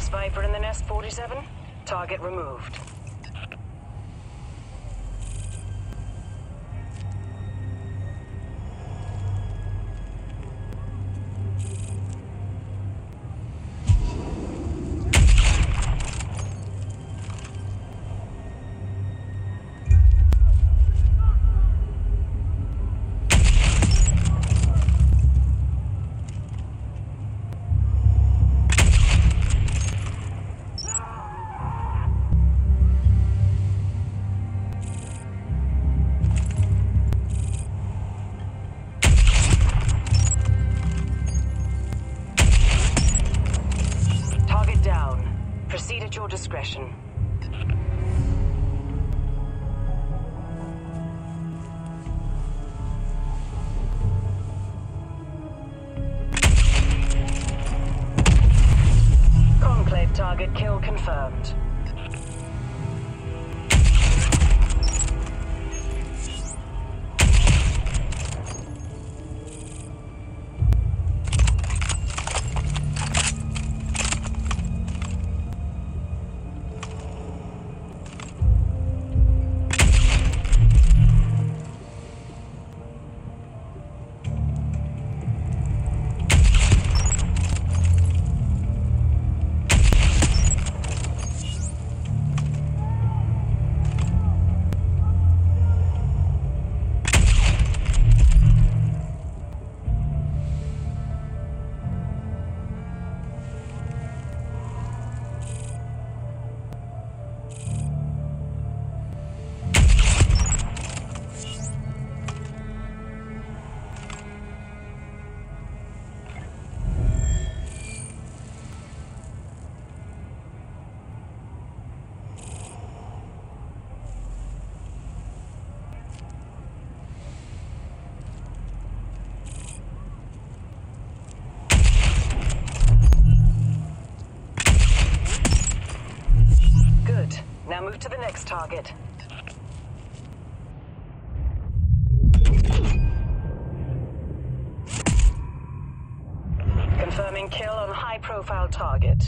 less Viper in the nest, 47. Target removed. Proceed at your discretion. Conclave target kill confirmed. Now move to the next target. Confirming kill on high-profile target.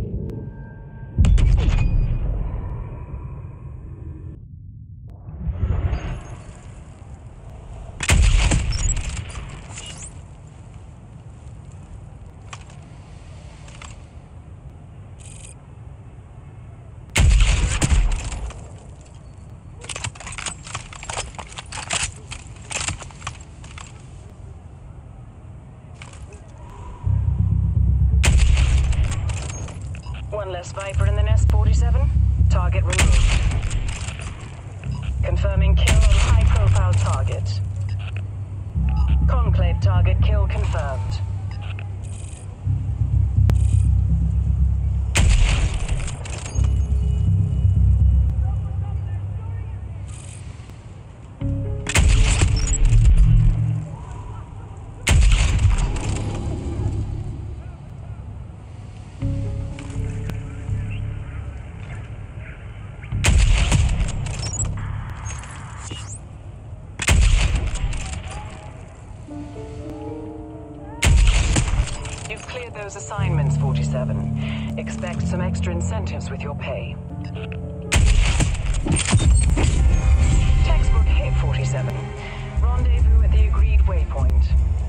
One less Viper in the nest, 47. Target removed. Confirming kill on high-profile target. Conclave target kill confirmed. You've cleared those assignments, 47. Expect some extra incentives with your pay. Textbook hit, 47. Rendezvous at the agreed waypoint.